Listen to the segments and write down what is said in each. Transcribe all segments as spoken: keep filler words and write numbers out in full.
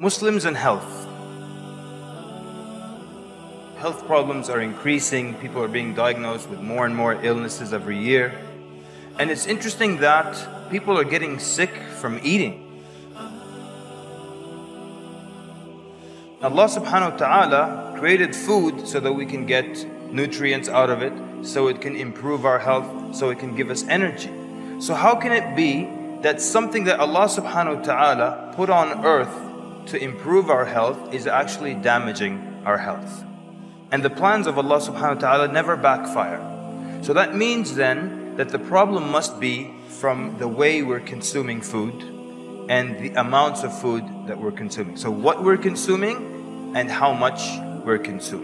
Muslims and health. Health problems are increasing. People are being diagnosed with more and more illnesses every year. And it's interesting that people are getting sick from eating. Allah subhanahu wa ta'ala created food so that we can get nutrients out of it, so it can improve our health, so it can give us energy. So how can it be that something that Allah subhanahu wa ta'ala put on earth to improve our health is actually damaging our health? And the plans of Allah subhanahu wa ta'ala never backfire. So that means then that the problem must be from the way we're consuming food and the amounts of food that we're consuming. So what we're consuming and how much we're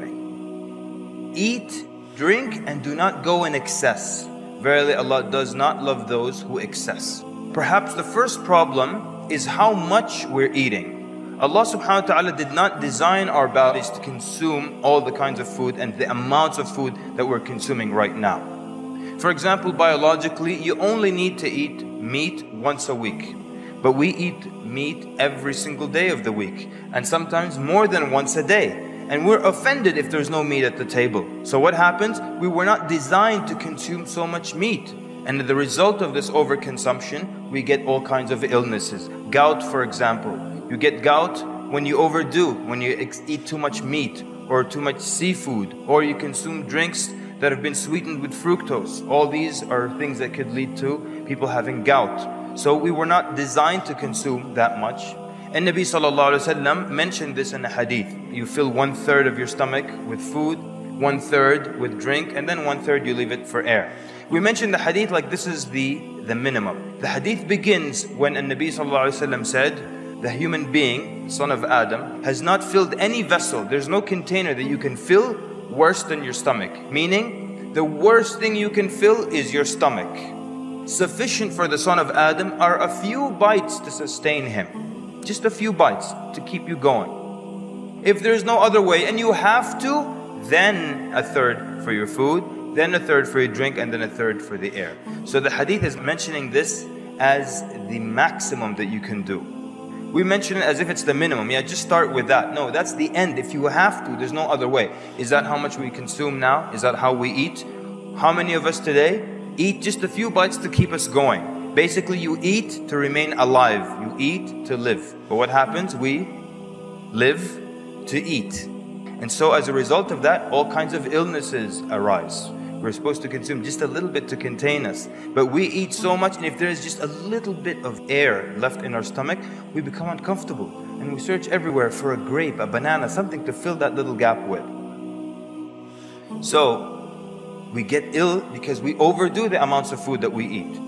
consuming. Eat, drink, and do not go in excess. Verily Allah does not love those who excess. Perhaps the first problem is how much we're eating. Allah subhanahu wa ta'ala did not design our bodies to consume all the kinds of food and the amounts of food that we're consuming right now. For example, biologically, you only need to eat meat once a week. But we eat meat every single day of the week, and sometimes more than once a day. And we're offended if there's no meat at the table. So what happens? We were not designed to consume so much meat. And the result of this overconsumption, we get all kinds of illnesses. Gout, for example. You get gout when you overdo, when you eat too much meat or too much seafood, or you consume drinks that have been sweetened with fructose. All these are things that could lead to people having gout. So we were not designed to consume that much. And Nabi sallallahu alaihi wasallam mentioned this in a hadith. You fill one third of your stomach with food, one third with drink, and then one third you leave it for air. We mentioned the hadith like this is the, the minimum. The hadith begins when Nabi sallallahu alaihi wasallam said, the human being, son of Adam, has not filled any vessel. There's no container that you can fill worse than your stomach. Meaning, the worst thing you can fill is your stomach. Sufficient for the son of Adam are a few bites to sustain him. Just a few bites to keep you going. If there's no other way and you have to, then a third for your food, then a third for your drink, and then a third for the air. So the hadith is mentioning this as the maximum that you can do. We mention it as if it's the minimum. Yeah, just start with that. No, that's the end. If you have to, there's no other way. Is that how much we consume now? Is that how we eat? How many of us today eat just a few bites to keep us going? Basically, you eat to remain alive. You eat to live. But what happens? We live to eat. And so as a result of that, all kinds of illnesses arise. We're supposed to consume just a little bit to contain us. But we eat so much, and if there is just a little bit of air left in our stomach, we become uncomfortable. And we search everywhere for a grape, a banana, something to fill that little gap with. So we get ill because we overdo the amounts of food that we eat.